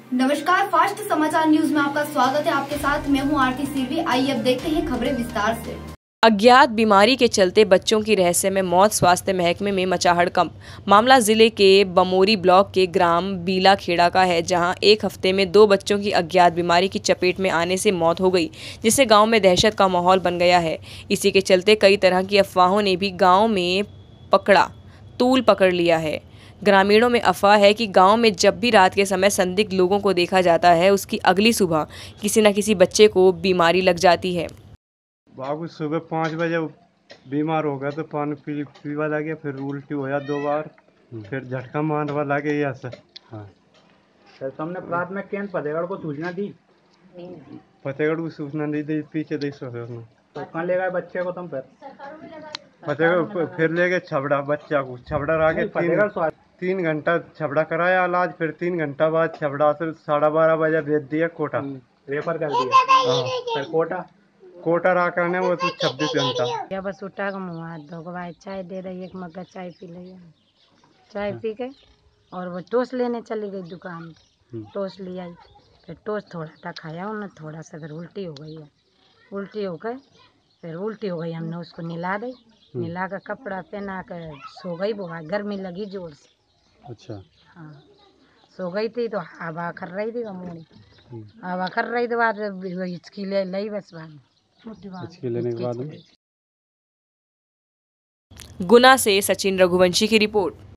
नमस्कार, फास्ट समाचार न्यूज में आपका स्वागत है। आपके साथ मैं हूं आरती सिरवी। आइए अब देखते हैं खबरें विस्तार से। अज्ञात बीमारी के चलते बच्चों की रहस्यमय मौत, स्वास्थ्य महकमे में मचा हड़कंप। मामला जिले के बमोरी ब्लॉक के ग्राम बीला खेड़ा का है, जहां एक हफ्ते में 2 बच्चों की अज्ञात बीमारी की चपेट में आने से मौत हो गई, जिससे गांव में दहशत का माहौल बन गया है। इसी के चलते कई तरह की अफवाहों ने भी गाँव में तूल पकड़ लिया है। ग्रामीणों में अफवाह है कि गांव में जब भी रात के समय संदिग्ध लोगों को देखा जाता है, उसकी अगली सुबह किसी न किसी बच्चे को बीमारी लग जाती है। बाबू सुबह 5 बजे बीमार हो गया तो पानी पीवा लगे, फिर उल्टी होया 2 बार, फिर झटका मारवा लगे ऐसे। हाँ, सर तुमने प्राथमिक केंद्र फतेहगढ़ को सूचना दी? फतेहगढ़ को सूचना नहीं दी, पीछे दी सोचे उसने। तो कहाँ ले गए बच्चे को तुम फिर? फतेहगढ़ फिर ले गए छबड़ा, बच्चा को छबड़ा रखे। 3 घंटा छबड़ा कराया इलाज, फिर 3 घंटा बाद छबड़ा से 12:30 बजे भेज दिया कोटा, रेफर कर दिया। फिर कोटा रहा करने वो तो 26 घंटा। या बस उठा के मुँह हाथ धो के भाई चाय दे रही, एक मग्गा चाय पी ली। चाय पी के और वो टोस्ट लेने चली गई दुकान पे, टोस्ट ले आई। फिर टोस्ट थोड़ा सा खाया उन्हें, थोड़ा सा, फिर उल्टी हो गई है। उल्टी हो गई, फिर उल्टी हो गई, हमने उसको निला दी, निला कर कपड़ा पहना कर सो गई। वो गर्मी लगी जोर से। अच्छा, हाँ, सो गई थी तो हवा कर रही थी, कमोड़ी हवा कर रही थी। बाद हिचकी ले ली, बस बाद लेने के बाद गुना से सचिन रघुवंशी की रिपोर्ट।